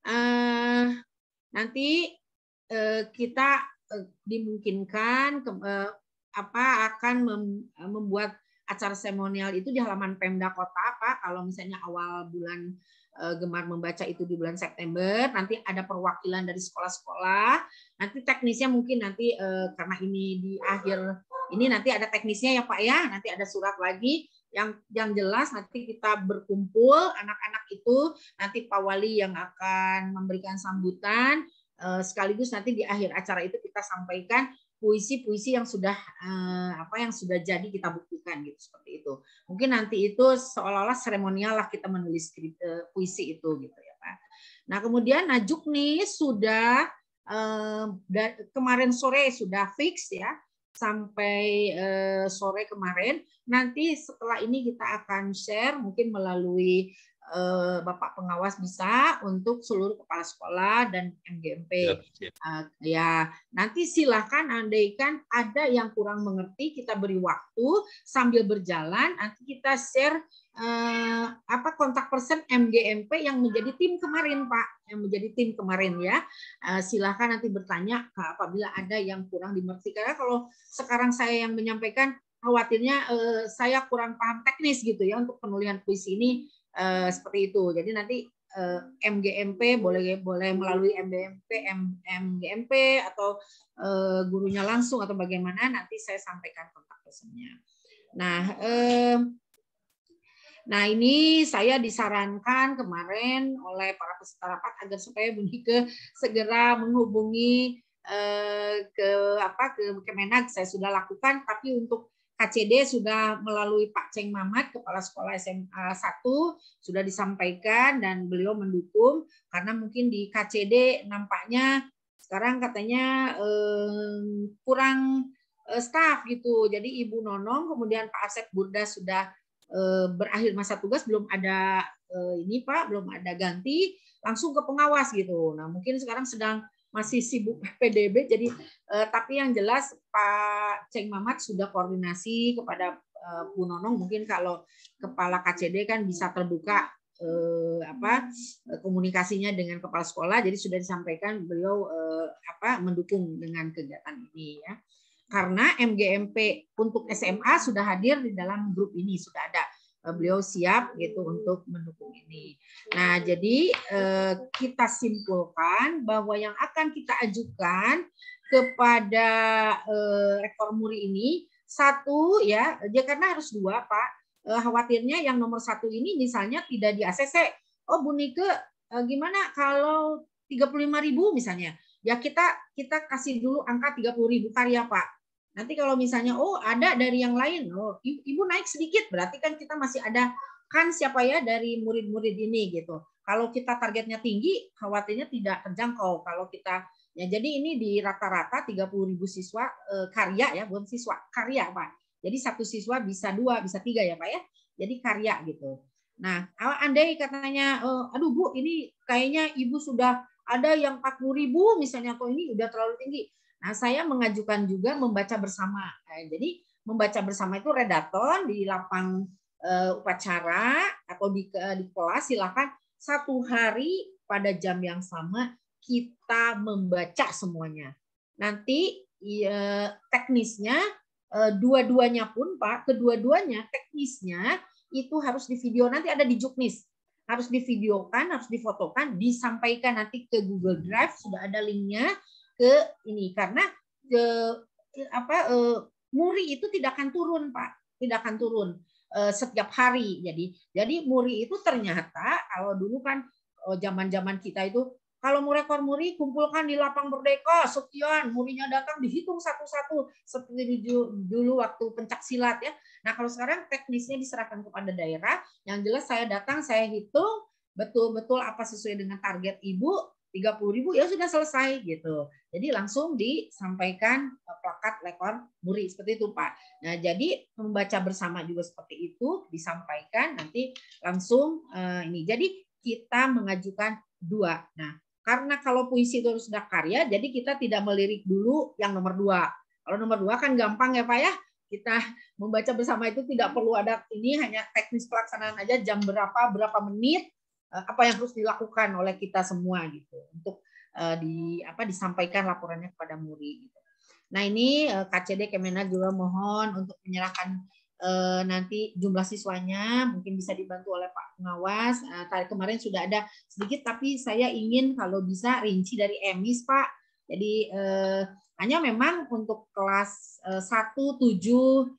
C: eh, nanti eh, kita eh, dimungkinkan eh, apa akan mem, membuat acara seremonial itu di halaman Pemda Kota Pak, kalau misalnya awal bulan e, Gemar Membaca itu di bulan September, nanti ada perwakilan dari sekolah-sekolah, nanti teknisnya mungkin nanti e, karena ini di akhir ini nanti ada teknisnya ya Pak ya, nanti ada surat lagi yang yang jelas nanti kita berkumpul anak-anak itu, nanti Pak Wali yang akan memberikan sambutan, e, sekaligus nanti di akhir acara itu kita sampaikan puisi-puisi yang sudah eh, apa yang sudah jadi kita buktikan gitu seperti itu. Mungkin nanti itu seolah-olah seremonial lah kita menulis eh, puisi itu gitu ya Pak. Nah kemudian Najuk nih sudah eh, kemarin sore sudah fix ya sampai uh, sore kemarin. Nanti setelah ini kita akan share mungkin melalui uh, Bapak pengawas bisa untuk seluruh kepala sekolah dan M G M P. Ya, ya. Uh, ya, nanti silakan andaikan ada yang kurang mengerti, kita beri waktu sambil berjalan. Nanti kita share uh, apa kontak person M G M P yang menjadi tim kemarin, Pak, yang menjadi tim kemarin ya. Uh, silakan nanti bertanya apabila ada yang kurang dimengerti. Karena kalau sekarang saya yang menyampaikan, khawatirnya uh, saya kurang paham teknis gitu ya untuk penulisan puisi ini. Uh, seperti itu. Jadi nanti uh, M G M P boleh boleh melalui M G M P, M, M G M P atau uh, gurunya langsung atau bagaimana nanti saya sampaikan kontak personnya. Nah, uh, nah ini saya disarankan kemarin oleh para peserta rapat agar supaya Bu Nike segera menghubungi uh, ke apa ke Kemenag. Saya sudah lakukan, tapi untuk K C D sudah melalui Pak Ceng Mamat, Kepala Sekolah S M A satu, sudah disampaikan dan beliau mendukung, karena mungkin di K C D nampaknya sekarang katanya eh, kurang eh, staf gitu. Jadi Ibu Nonong, kemudian Pak Asep Burda sudah eh, berakhir masa tugas, belum ada eh, ini Pak, belum ada ganti, langsung ke pengawas gitu. Nah mungkin sekarang sedang masih sibuk P D B, jadi eh, tapi yang jelas Pak Ceng Mamat sudah koordinasi kepada eh, Bu Nonong, mungkin kalau kepala K C D kan bisa terbuka eh, apa komunikasinya dengan kepala sekolah, jadi sudah disampaikan beliau eh, apa mendukung dengan kegiatan ini ya. Karena M G M P untuk S M A sudah hadir di dalam grup ini, sudah ada. Beliau siap gitu untuk mendukung ini. Nah, jadi eh, kita simpulkan bahwa yang akan kita ajukan kepada eh, Rektor Muri ini satu ya, ya karena harus dua Pak. Eh, khawatirnya yang nomor satu ini misalnya tidak di A C C. Oh Bu Nike, eh, gimana kalau tiga puluh lima ribu misalnya? Ya kita kita kasih dulu angka tiga puluh ribu karya Pak. Nanti kalau misalnya, oh ada dari yang lain, oh ibu naik sedikit, berarti kan kita masih ada kan siapa ya dari murid-murid ini gitu. Kalau kita targetnya tinggi, khawatirnya tidak terjangkau. Kalau kita, ya jadi ini di rata-rata tiga puluh ribu siswa eh, karya ya, bukan siswa, karya Pak. Jadi satu siswa bisa dua, bisa tiga ya Pak ya. Jadi karya gitu. Nah, andai katanya, eh, aduh Bu, ini kayaknya ibu sudah ada yang empat puluh ribu misalnya, atau ini udah terlalu tinggi. Nah, saya mengajukan juga membaca bersama. Nah, jadi membaca bersama itu redaton di lapang uh, upacara atau di, uh, di kelas, silakan satu hari pada jam yang sama kita membaca semuanya. Nanti uh, teknisnya uh, dua-duanya pun Pak, kedua-duanya teknisnya itu harus di video, nanti ada di Juknis. Harus divideokan, harus difotokan, disampaikan nanti ke Google Drive, sudah ada linknya ke ini, karena ke apa eh, muri itu tidak akan turun Pak, tidak akan turun eh, setiap hari. Jadi jadi muri itu ternyata kalau dulu kan oh, zaman-zaman kita itu kalau mau rekor muri kumpulkan di lapang Merdeka sekian, murinya datang dihitung satu-satu seperti dulu waktu pencak silat ya. Nah kalau sekarang teknisnya diserahkan kepada daerah, yang jelas saya datang saya hitung betul-betul apa sesuai dengan target ibu, tiga puluh ribu ya sudah selesai gitu. Jadi langsung disampaikan plakat lekor muri seperti itu Pak. Nah jadi membaca bersama juga seperti itu disampaikan nanti langsung uh, ini. Jadi kita mengajukan dua. Nah karena kalau puisi itu sudah karya, jadi kita tidak melirik dulu yang nomor dua. Kalau nomor dua kan gampang ya Pak ya. Kita membaca bersama itu tidak perlu ada ini, hanya teknis pelaksanaan aja, jam berapa, berapa menit, apa yang harus dilakukan oleh kita semua gitu untuk uh, di apa disampaikan laporannya kepada muri gitu. Nah ini uh, K C D Kemenag juga mohon untuk menyerahkan uh, nanti jumlah siswanya, mungkin bisa dibantu oleh Pak pengawas. Uh, tadi kemarin sudah ada sedikit, tapi saya ingin kalau bisa rinci dari E M I S Pak. Jadi uh, hanya memang untuk kelas uh, satu, tujuh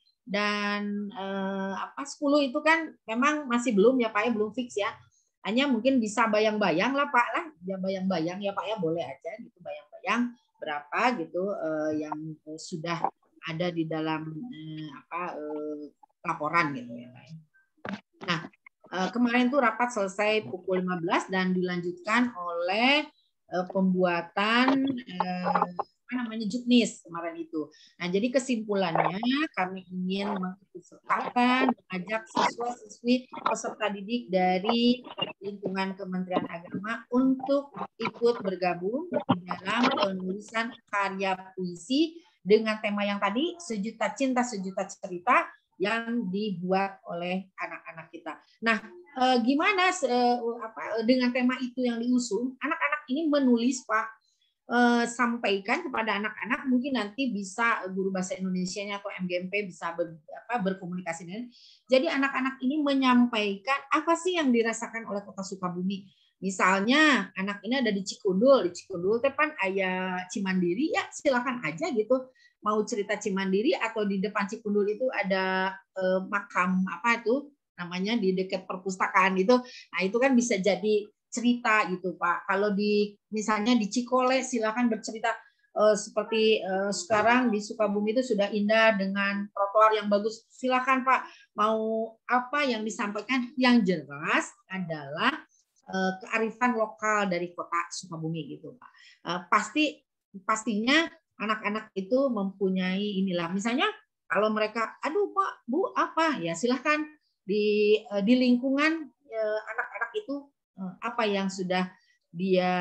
C: dan uh, apa sepuluh itu kan memang masih belum ya Pak ya, belum fix ya. Hanya mungkin bisa bayang-bayang lah Pak lah, ya bayang-bayang ya Pak ya, boleh aja gitu bayang-bayang berapa gitu eh, yang eh, sudah ada di dalam eh, apa eh, laporan gitu ya Pak. Nah eh, kemarin tuh rapat selesai pukul lima belas dan dilanjutkan oleh eh, pembuatan eh, apa namanya juknis kemarin itu. Nah, jadi kesimpulannya kami ingin mengikutsertakan, mengajak siswa-siswi peserta didik dari lingkungan Kementerian Agama untuk ikut bergabung di dalam penulisan karya puisi dengan tema yang tadi, Sejuta Cinta, Sejuta Cerita, yang dibuat oleh anak-anak kita. Nah, eh, gimana eh, apa dengan tema itu yang diusung? Anak-anak ini menulis, Pak, eh, sampaikan kepada anak-anak, mungkin nanti bisa guru bahasa Indonesianya atau M G M P bisa ber, apa, berkomunikasi dengan. Jadi anak-anak ini menyampaikan apa sih yang dirasakan oleh Kota Sukabumi. Misalnya anak ini ada di Cikundul, di Cikundul tepan ayah Cimandiri, ya silakan aja gitu. Mau cerita Cimandiri atau di depan Cikundul itu ada eh, makam apa itu namanya di dekat perpustakaan itu. Nah, itu kan bisa jadi cerita gitu, Pak. Kalau di misalnya di Cikole silakan bercerita eh, seperti eh, sekarang di Sukabumi itu sudah indah dengan trotoar yang bagus. Silakan, Pak. Mau apa yang disampaikan, yang jelas adalah eh, kearifan lokal dari Kota Sukabumi gitu, Pak. Eh, pasti pastinya anak-anak itu mempunyai inilah, misalnya kalau mereka, aduh Pak, Bu, apa ya silahkan di di lingkungan anak-anak itu apa yang sudah dia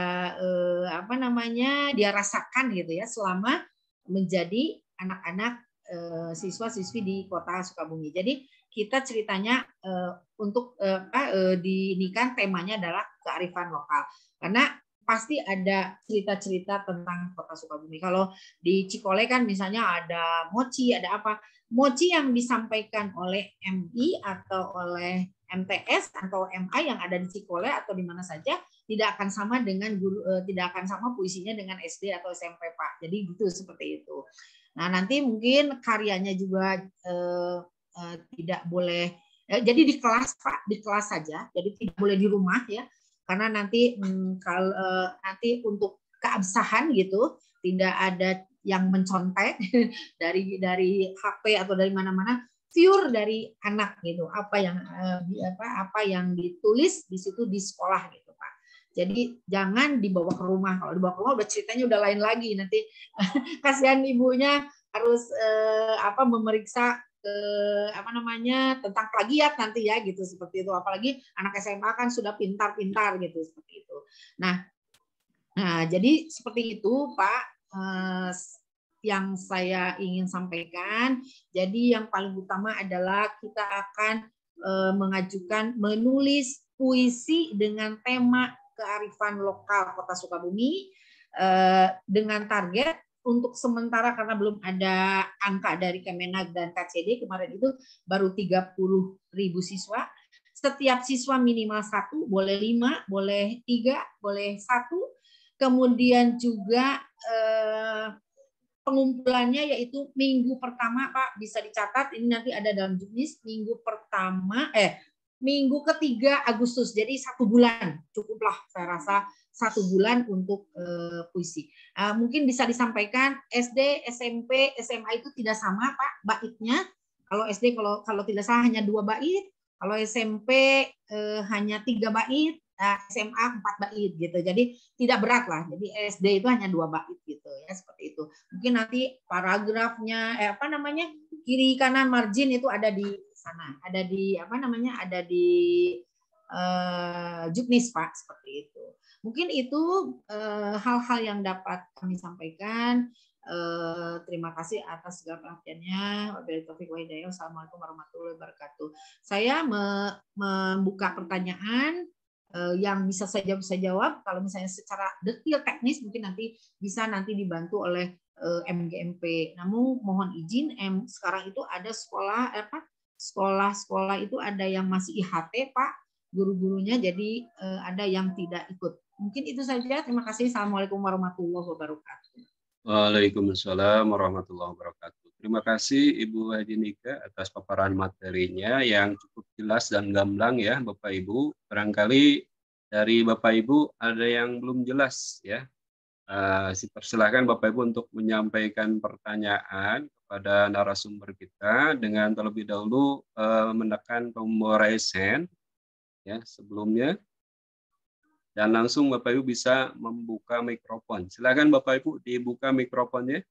C: apa namanya dia rasakan gitu ya selama menjadi anak-anak siswa-siswi di Kota Sukabumi. Jadi kita ceritanya untuk apa di ini kan temanya adalah kearifan lokal karena pasti ada cerita-cerita tentang Kota Sukabumi. Kalau di Cikole kan misalnya ada mochi, ada apa. Mochi yang disampaikan oleh M I atau oleh M T S atau M A yang ada di Cikole atau di mana saja tidak akan sama dengan guru, eh, tidak akan sama puisinya dengan S D atau S M P, Pak. Jadi gitu seperti itu. Nah, nanti mungkin karyanya juga eh, eh, tidak boleh eh, jadi di kelas, Pak, di kelas saja. Jadi tidak boleh di rumah ya. Karena nanti hmm, kalau uh, nanti untuk keabsahan gitu tidak ada yang mencontek dari dari H P atau dari mana-mana, pure dari anak gitu apa yang uh, apa apa yang ditulis di situ di sekolah gitu, Pak. Jadi jangan dibawa ke rumah. Kalau dibawa ke rumah udah ceritanya udah lain lagi, nanti kasihan ibunya harus uh, apa memeriksa Eh, apa namanya tentang plagiat nanti ya gitu seperti itu, apalagi anak S M A kan sudah pintar-pintar gitu seperti itu. Nah, nah jadi seperti itu Pak eh, yang saya ingin sampaikan. Jadi yang paling utama adalah kita akan eh, mengajukan menulis puisi dengan tema kearifan lokal Kota Sukabumi eh, dengan target untuk sementara karena belum ada angka dari Kemenag dan K C D kemarin itu baru tiga puluh ribu siswa. Setiap siswa minimal satu, boleh lima, boleh tiga, boleh satu. Kemudian juga eh, pengumpulannya yaitu minggu pertama, Pak, bisa dicatat ini nanti ada dalam juknis minggu pertama eh minggu ketiga Agustus. Jadi satu bulan cukuplah saya rasa satu bulan untuk uh, puisi. Uh, mungkin bisa disampaikan S D, S M P, S M A itu tidak sama Pak baitnya. Kalau S D kalau kalau tidak salah hanya dua bait, kalau S M P uh, hanya tiga bait, uh, S M A empat bait gitu. Jadi tidak berat lah. Jadi S D itu hanya dua bait gitu ya seperti itu. Mungkin nanti paragrafnya eh, apa namanya kiri kanan margin itu ada di sana, ada di apa namanya ada di uh, juknis Pak seperti itu. Mungkin itu hal-hal uh, yang dapat kami sampaikan. Uh, terima kasih atas segala perhatiannya. Wabillahi taufiq wal hidayah. Wassalamualaikum warahmatullahi wabarakatuh. Saya me membuka pertanyaan uh, yang bisa saya jawab, saya jawab. Kalau misalnya secara detail teknis mungkin nanti bisa nanti dibantu oleh uh, M G M P. Namun mohon izin, M sekarang itu ada sekolah apa? Sekolah-sekolah itu ada yang masih I H T, Pak, guru-gurunya, jadi uh, ada yang tidak ikut. Mungkin itu saja. Terima kasih. Assalamualaikum warahmatullahi wabarakatuh.
A: Waalaikumsalam warahmatullahi wabarakatuh. Terima kasih Ibu Haji Nika atas paparan materinya yang cukup jelas dan gamblang ya Bapak Ibu. Barangkali dari Bapak Ibu ada yang belum jelas ya. Uh, silakan Bapak Ibu untuk menyampaikan pertanyaan kepada narasumber kita dengan terlebih dahulu uh, menekan tombol raise hand ya sebelumnya. Dan langsung Bapak Ibu bisa membuka mikrofon. Silakan Bapak Ibu dibuka mikrofonnya.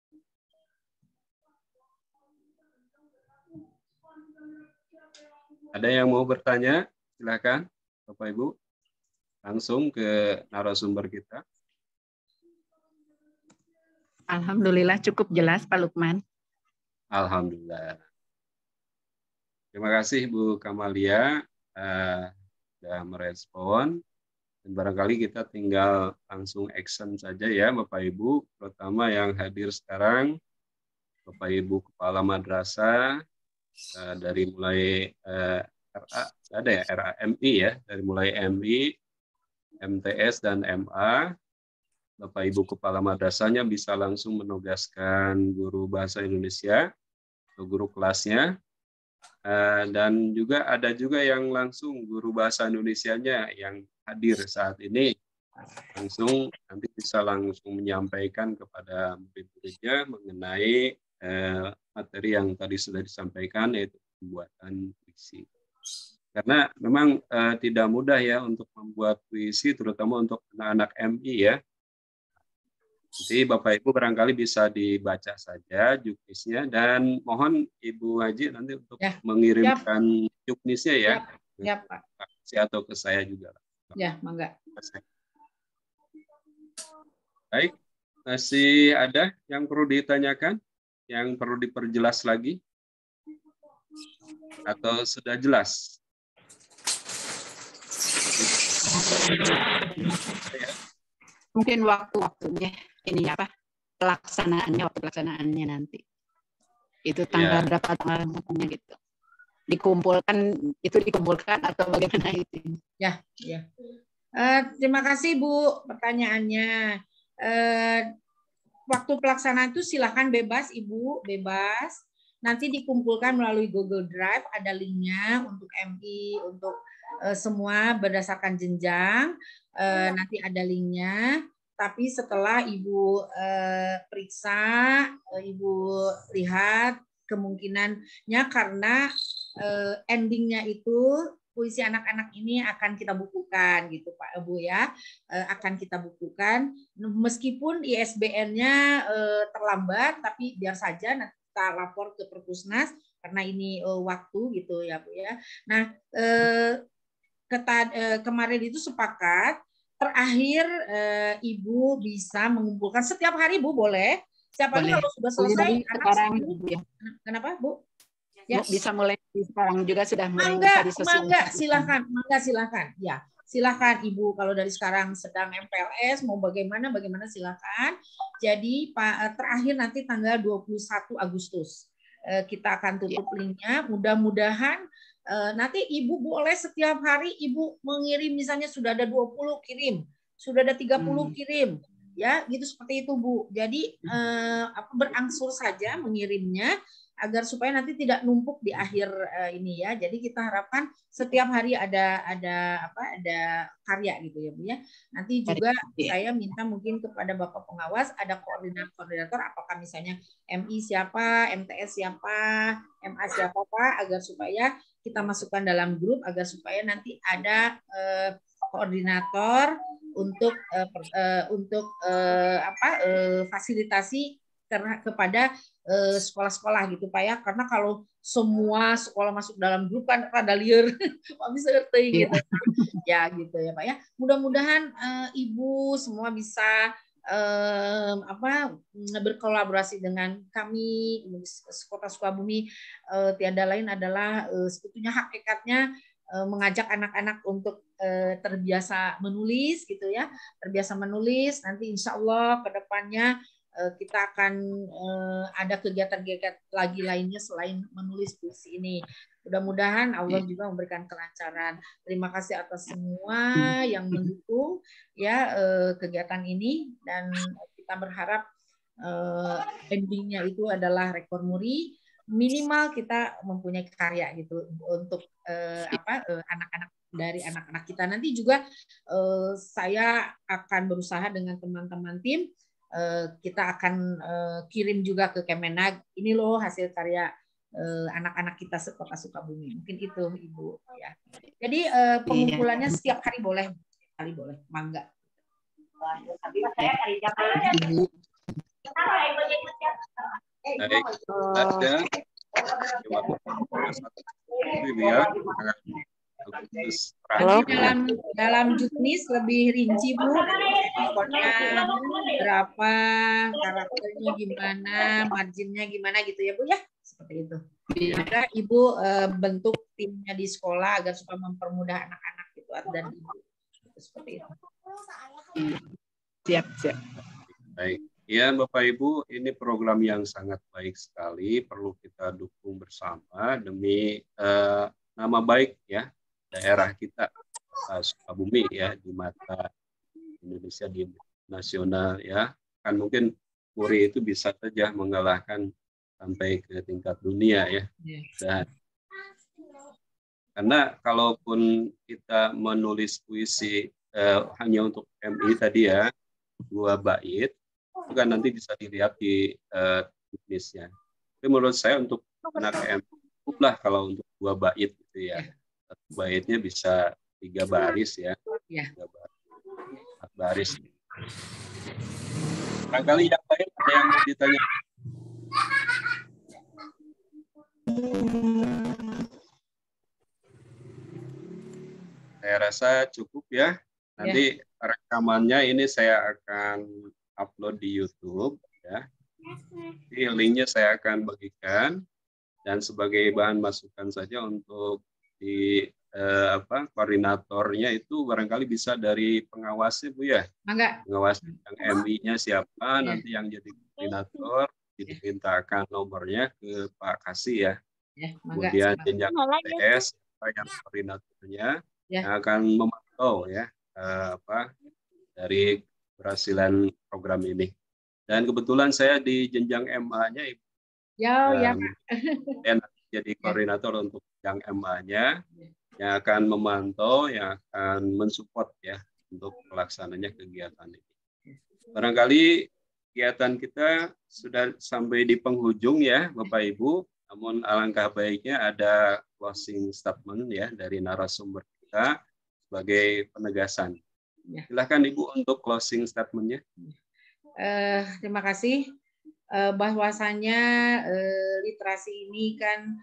A: Ada yang mau bertanya? Silakan Bapak Ibu. Langsung ke narasumber kita.
F: Alhamdulillah cukup jelas Pak Lukman.
A: Alhamdulillah. Terima kasih Bu Kamalia uh, sudah merespon. Dan barangkali kita tinggal langsung action saja ya Bapak Ibu, terutama yang hadir sekarang, Bapak Ibu Kepala Madrasah, uh, dari mulai uh, R A, ada ya R A M I ya, dari mulai M I, M T S dan M A, Bapak Ibu Kepala Madrasahnya bisa langsung menugaskan guru bahasa Indonesia atau guru kelasnya. Uh, dan juga ada juga yang langsung guru bahasa Indonesianya yang hadir saat ini, langsung nanti bisa langsung menyampaikan kepada murid-muridnya mengenai uh, materi yang tadi sudah disampaikan, yaitu pembuatan puisi. Karena memang uh, tidak mudah ya untuk membuat puisi, terutama untuk anak-anak M I ya. Jadi Bapak Ibu barangkali bisa dibaca saja juknisnya, dan mohon Ibu Haji nanti untuk
C: ya,
A: mengirimkan siap. juknisnya ya.
C: Ya, Pak.
A: Atau ke saya juga.
C: Ya, mangga.
A: Baik, masih ada yang perlu ditanyakan? Yang perlu diperjelas lagi? Atau sudah jelas?
F: Mungkin waktu-waktunya ini apa pelaksanaannya, waktu pelaksanaannya nanti itu tanggal ya. Berapa tanggalnya gitu dikumpulkan, itu dikumpulkan atau bagaimana itu
C: ya ya uh, terima kasih Bu pertanyaannya. Uh, waktu pelaksanaan itu silakan bebas Ibu, bebas nanti dikumpulkan melalui Google Drive, ada linknya untuk M I, untuk uh, semua berdasarkan jenjang, uh, nanti ada linknya. Tapi setelah Ibu eh, periksa, eh, Ibu lihat kemungkinannya, karena eh, endingnya itu puisi anak-anak ini akan kita bukukan gitu Pak Ibu ya, eh, akan kita bukukan meskipun I S B N-nya eh, terlambat, tapi biar saja nanti kita lapor ke Perpusnas karena ini eh, waktu gitu ya Bu ya. Nah eh, keta, eh, kemarin itu sepakat. Terakhir eh, Ibu bisa mengumpulkan setiap hari Bu, boleh. Setiap hari kalau sudah selesai anak
F: sekarang
C: ya. Kenapa Bu?
F: Ya. Bu, bisa mulai sekarang juga sudah mulai
C: mangga,
F: bisa
C: mangga silakan, mangga silakan. Ya, silakan Ibu kalau dari sekarang sedang M P L S mau bagaimana bagaimana silakan. Jadi Pak terakhir nanti tanggal dua puluh satu Agustus. Eh, kita akan tutup ya. Linknya. Mudah-mudahan Uh, nanti Ibu boleh setiap hari Ibu mengirim, misalnya sudah ada dua puluh kirim, sudah ada tiga puluh kirim, ya gitu seperti itu Bu. Jadi uh, apa berangsur saja mengirimnya agar supaya nanti tidak numpuk di akhir uh, ini ya. Jadi kita harapkan setiap hari ada ada apa ada karya gitu ya Bu ya. Nanti juga saya minta mungkin kepada Bapak pengawas ada koordinator-koordinator, apakah misalnya M I siapa, M T S siapa, M A siapa Pak, agar supaya kita masukkan dalam grup agar supaya nanti ada eh, koordinator untuk eh, per, eh, untuk eh, apa eh, fasilitasi karena kepada eh, sekolah-sekolah gitu Pak ya, karena kalau semua sekolah masuk dalam grup kan rada liar Pak bisa ngerti gitu ya gitu ya Pak ya. Mudah-mudahan eh, Ibu semua bisa Um, apa berkolaborasi dengan kami Kota Sukabumi. Uh, tiada lain adalah uh, sebetulnya hakikatnya uh, mengajak anak-anak untuk uh, terbiasa menulis gitu ya, terbiasa menulis. Nanti insya Allah ke depannya uh, kita akan uh, ada kegiatan-kegiatan lagi lainnya selain menulis puisi ini. Mudah-mudahan Allah juga memberikan kelancaran. Terima kasih atas semua yang mendukung ya eh, kegiatan ini, dan kita berharap eh, endingnya itu adalah rekor muri. Minimal kita mempunyai karya gitu untuk eh, apa eh, anak-anak dari anak-anak kita. Nanti juga eh, saya akan berusaha dengan teman-teman tim, eh, kita akan eh, kirim juga ke Kemenag. Ini loh hasil karya anak-anak kita sekota Sukabumi. Mungkin itu Ibu ya. Jadi eh, pengumpulannya setiap hari boleh. sekali boleh, mangga.
A: Baik, ada
F: Halo?
C: Dalam dalam juknis lebih rinci Bu, responnya berapa, karakternya gimana, marginnya gimana gitu ya Bu ya, seperti itu. Maka Ibu eh, bentuk timnya di sekolah agar supaya mempermudah anak-anak gitu dan Ibu seperti itu.
F: Siap, siap.
A: Baik. Ya, Bapak Ibu, ini program yang sangat baik sekali, perlu kita dukung bersama demi eh, nama baik ya daerah kita, uh, Sukabumi ya, di mata Indonesia di nasional ya. Kan mungkin Puri itu bisa saja mengalahkan sampai ke tingkat dunia ya. Dan karena kalaupun kita menulis puisi eh, hanya untuk M I tadi ya, dua bait, itu kan nanti bisa dilihat di uh, tulisnya. Tapi menurut saya untuk anak M I, cukuplah kalau untuk dua bait gitu ya. Satu baitnya bisa tiga baris ya. Tiga baris, empat baris. Barangkali yang lain ada yang mau ditanya. Saya rasa cukup ya. Nanti ya. Rekamannya ini saya akan upload di YouTube ya. Jadi linknya saya akan bagikan dan sebagai bahan masukan saja untuk di eh, apa koordinatornya itu barangkali bisa dari pengawasnya Bu ya.
C: Mangga.
A: Pengawas yang M I-nya siapa, ya. Nanti yang jadi koordinator dimintakan nomornya ke Pak Kasih ya. Ya, kemudian jenjang T S yang koordinatornya ya. Yang akan memantau ya eh, apa dari keberhasilan program ini. Dan kebetulan saya di jenjang M A-nya Ibu.
C: Ya, um, ya Pak.
A: Saya jadi koordinator ya. Untuk yang M A-nya ya. Yang akan memantau, yang akan mensupport ya untuk pelaksananya kegiatan ini. Barangkali kegiatan kita sudah sampai di penghujung ya Bapak Ibu. Namun alangkah baiknya ada closing statement ya dari narasumber kita sebagai penegasan. Ya. Silakan Ibu untuk closing statement-nya.
C: Uh, terima kasih. Uh, bahwasannya uh, literasi ini kan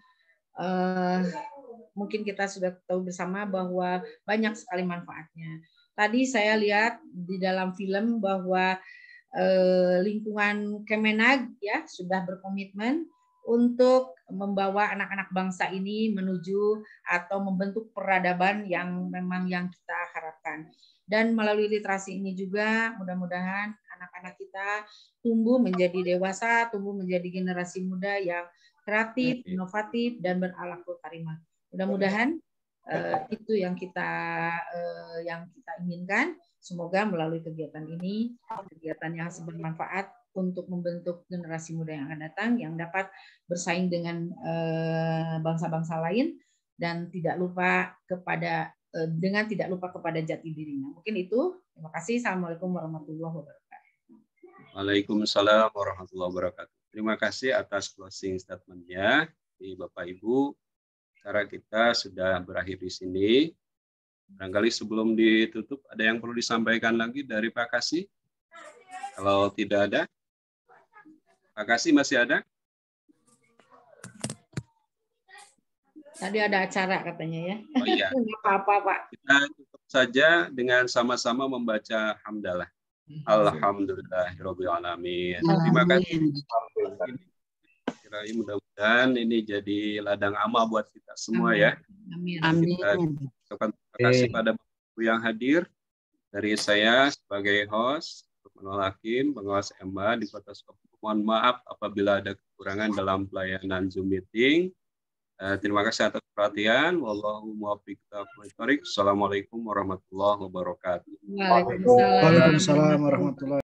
C: uh, mungkin kita sudah tahu bersama bahwa banyak sekali manfaatnya. Tadi saya lihat di dalam film bahwa uh, lingkungan Kemenag ya sudah berkomitmen untuk membawa anak-anak bangsa ini menuju atau membentuk peradaban yang memang yang kita harapkan. Dan melalui literasi ini juga mudah-mudahan anak-anak kita tumbuh menjadi dewasa, tumbuh menjadi generasi muda yang kreatif, inovatif, dan berakhlakul karimah. Mudah-mudahan uh, itu yang kita uh, yang kita inginkan. Semoga melalui kegiatan ini, kegiatan yang bermanfaat untuk membentuk generasi muda yang akan datang, yang dapat bersaing dengan uh, bangsa-bangsa lain, dan tidak lupa kepada dengan tidak lupa kepada jati dirinya. Mungkin itu. Terima kasih. Assalamualaikum warahmatullahi wabarakatuh.
A: Waalaikumsalam warahmatullahi wabarakatuh. Terima kasih atas closing statement-nya di Bapak Ibu. Cara kita sudah berakhir di sini. Barangkali sebelum ditutup ada yang perlu disampaikan lagi dari Pak Kasih? Kalau tidak ada, Pak Kasih masih ada?
C: Tadi ada acara katanya ya.
A: Oh iya.
C: Nggak apa-apa Pak.
A: Kita tutup saja dengan sama-sama membaca hamdalah. Alhamdulillahirabbil alamin. Terima kasih. Kirain mudah-mudahan ini jadi ladang amal buat kita semua. Amin. Ya.
C: Amin.
A: Kita ucapkan terima kasih pada Bapak yang hadir. Dari saya sebagai host, Menol Hakim, pengawas M A di Kota Sukabumi. Mohon maaf apabila ada kekurangan dalam pelayanan Zoom meeting. Uh, terima kasih atas perhatian. Wallahu muwaffiq. Assalamualaikum warahmatullahi wabarakatuh.
C: Waalaikumsalam.
G: Waalaikumsalam warahmatullahi wabarakatuh.